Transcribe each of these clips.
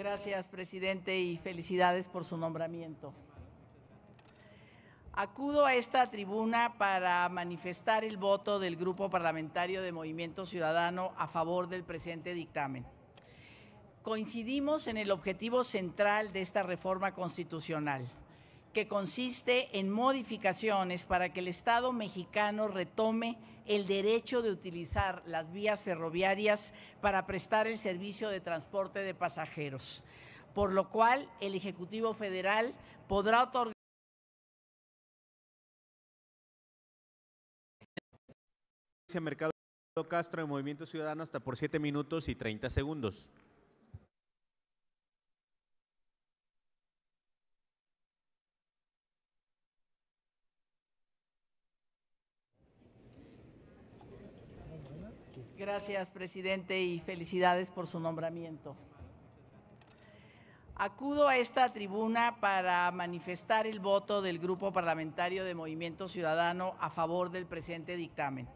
Gracias, presidente, y felicidades por su nombramiento. Acudo a esta tribuna para manifestar el voto del Grupo Parlamentario de Movimiento Ciudadano a favor del presente dictamen. Coincidimos en el objetivo central de esta reforma constitucional, que consiste en modificaciones para que el Estado mexicano retome el derecho de utilizar las vías ferroviarias para prestar el servicio de transporte de pasajeros, por lo cual el Ejecutivo Federal podrá otorgar Mercado Castro de Movimiento Ciudadano hasta por 7 minutos y 30 segundos. Gracias, presidente, y felicidades por su nombramiento. Acudo a esta tribuna para manifestar el voto del Grupo Parlamentario de Movimiento Ciudadano a favor del presente dictamen.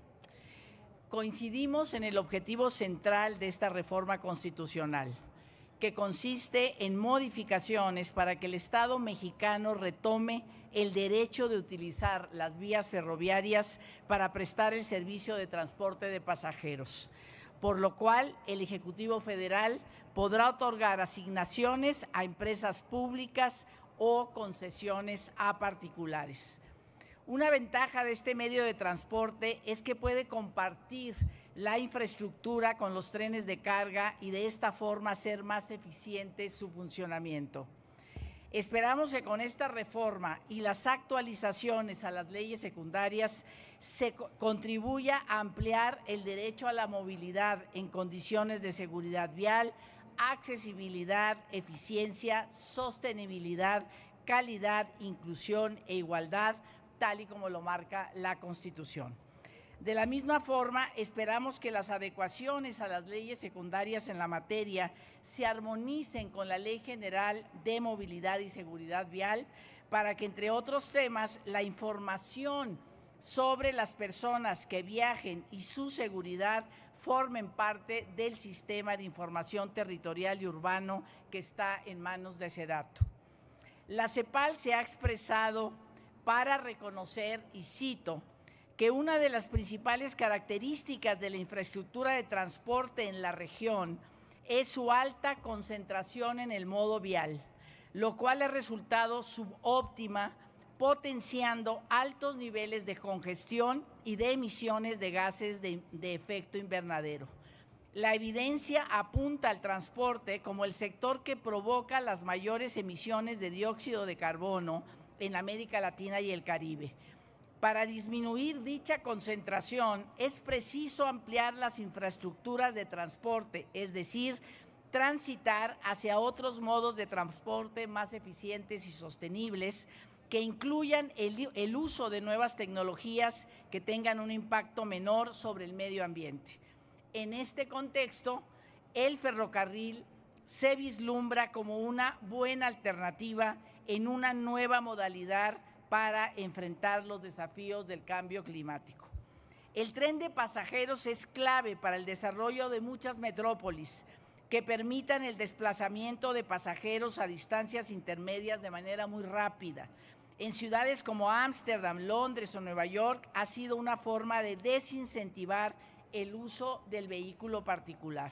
Coincidimos en el objetivo central de esta reforma constitucional, que consiste en modificaciones para que el Estado mexicano retome el derecho de utilizar las vías ferroviarias para prestar el servicio de transporte de pasajeros, por lo cual el Ejecutivo Federal podrá otorgar asignaciones a empresas públicas o concesiones a particulares. Una ventaja de este medio de transporte es que puede compartir la infraestructura con los trenes de carga y de esta forma hacer más eficiente su funcionamiento. Esperamos que con esta reforma y las actualizaciones a las leyes secundarias se contribuya a ampliar el derecho a la movilidad en condiciones de seguridad vial, accesibilidad, eficiencia, sostenibilidad, calidad, inclusión e igualdad, tal y como lo marca la Constitución. De la misma forma, esperamos que las adecuaciones a las leyes secundarias en la materia se armonicen con la Ley General de Movilidad y Seguridad Vial para que, entre otros temas, la información sobre las personas que viajen y su seguridad formen parte del sistema de información territorial y urbano que está en manos de SEDATU. La CEPAL se ha expresado para reconocer, y cito, que una de las principales características de la infraestructura de transporte en la región es su alta concentración en el modo vial, lo cual ha resultado subóptima, potenciando altos niveles de congestión y de emisiones de gases de efecto invernadero. La evidencia apunta al transporte como el sector que provoca las mayores emisiones de dióxido de carbono en América Latina y el Caribe. Para disminuir dicha concentración es preciso ampliar las infraestructuras de transporte, es decir, transitar hacia otros modos de transporte más eficientes y sostenibles que incluyan el uso de nuevas tecnologías que tengan un impacto menor sobre el medio ambiente. En este contexto, el ferrocarril se vislumbra como una buena alternativa en una nueva modalidad para enfrentar los desafíos del cambio climático. El tren de pasajeros es clave para el desarrollo de muchas metrópolis que permitan el desplazamiento de pasajeros a distancias intermedias de manera muy rápida. En ciudades como Ámsterdam, Londres o Nueva York ha sido una forma de desincentivar el uso del vehículo particular.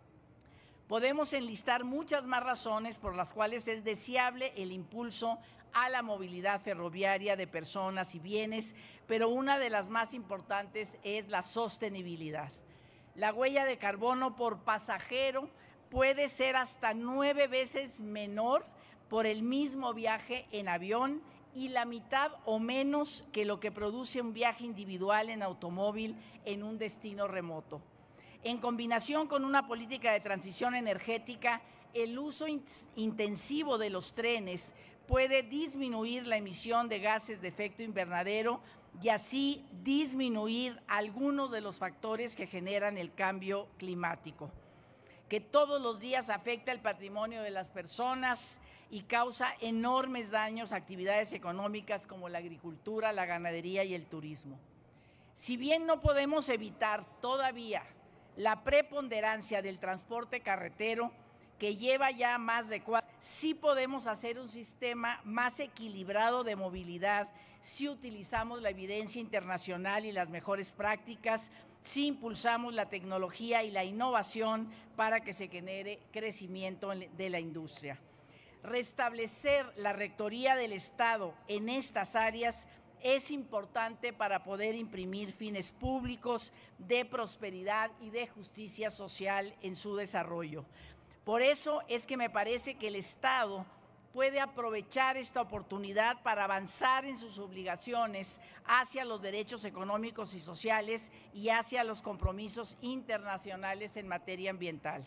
Podemos enlistar muchas más razones por las cuales es deseable el impulso a la movilidad ferroviaria de personas y bienes, pero una de las más importantes es la sostenibilidad. La huella de carbono por pasajero puede ser hasta 9 veces menor por el mismo viaje en avión y la mitad o menos que lo que produce un viaje individual en automóvil en un destino remoto. En combinación con una política de transición energética, el uso intensivo de los trenes puede disminuir la emisión de gases de efecto invernadero y así disminuir algunos de los factores que generan el cambio climático, que todos los días afecta el patrimonio de las personas y causa enormes daños a actividades económicas como la agricultura, la ganadería y el turismo. Si bien no podemos evitar todavía la preponderancia del transporte carretero, que lleva ya más de 4 años, sí podemos hacer un sistema más equilibrado de movilidad si utilizamos la evidencia internacional y las mejores prácticas, si impulsamos la tecnología y la innovación para que se genere crecimiento de la industria. Restablecer la rectoría del Estado en estas áreas es importante para poder imprimir fines públicos de prosperidad y de justicia social en su desarrollo. Por eso es que me parece que el Estado puede aprovechar esta oportunidad para avanzar en sus obligaciones hacia los derechos económicos y sociales y hacia los compromisos internacionales en materia ambiental.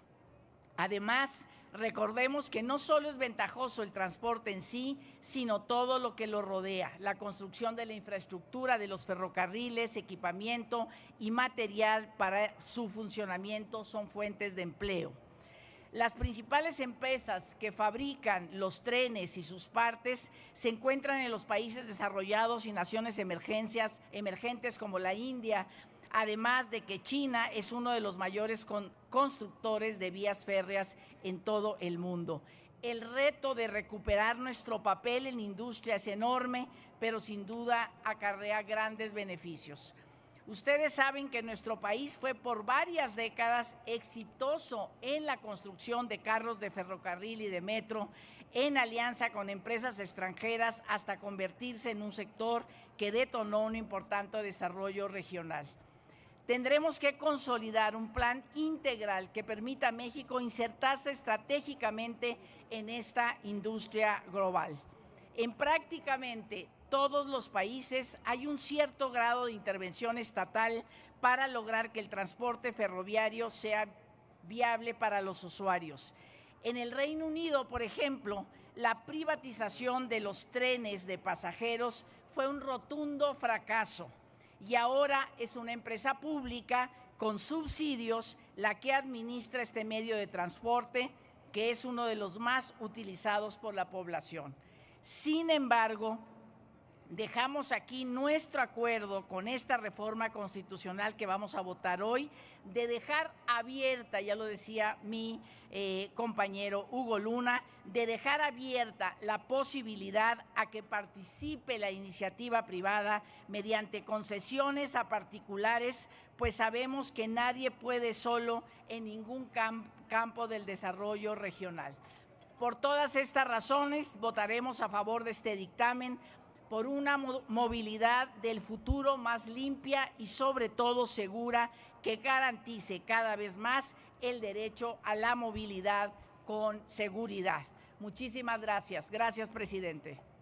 Además, recordemos que no solo es ventajoso el transporte en sí, sino todo lo que lo rodea, la construcción de la infraestructura de los ferrocarriles, equipamiento y material para su funcionamiento son fuentes de empleo. Las principales empresas que fabrican los trenes y sus partes se encuentran en los países desarrollados y naciones emergentes como la India, además de que China es uno de los mayores constructores de vías férreas en todo el mundo. El reto de recuperar nuestro papel en la industria es enorme, pero sin duda acarrea grandes beneficios. Ustedes saben que nuestro país fue por varias décadas exitoso en la construcción de carros de ferrocarril y de metro, en alianza con empresas extranjeras, hasta convertirse en un sector que detonó un importante desarrollo regional. Tendremos que consolidar un plan integral que permita a México insertarse estratégicamente en esta industria global. En prácticamente todos los países hay un cierto grado de intervención estatal para lograr que el transporte ferroviario sea viable para los usuarios. En el Reino Unido, por ejemplo, la privatización de los trenes de pasajeros fue un rotundo fracaso y ahora es una empresa pública con subsidios la que administra este medio de transporte, que es uno de los más utilizados por la población. Sin embargo, dejamos aquí nuestro acuerdo con esta reforma constitucional que vamos a votar hoy, de dejar abierta, ya lo decía mi compañero Hugo Luna, de dejar abierta la posibilidad a que participe la iniciativa privada mediante concesiones a particulares, pues sabemos que nadie puede solo en ningún campo del desarrollo regional. Por todas estas razones, votaremos a favor de este dictamen, por una movilidad del futuro más limpia y sobre todo segura, que garantice cada vez más el derecho a la movilidad con seguridad. Muchísimas gracias. Gracias, presidente.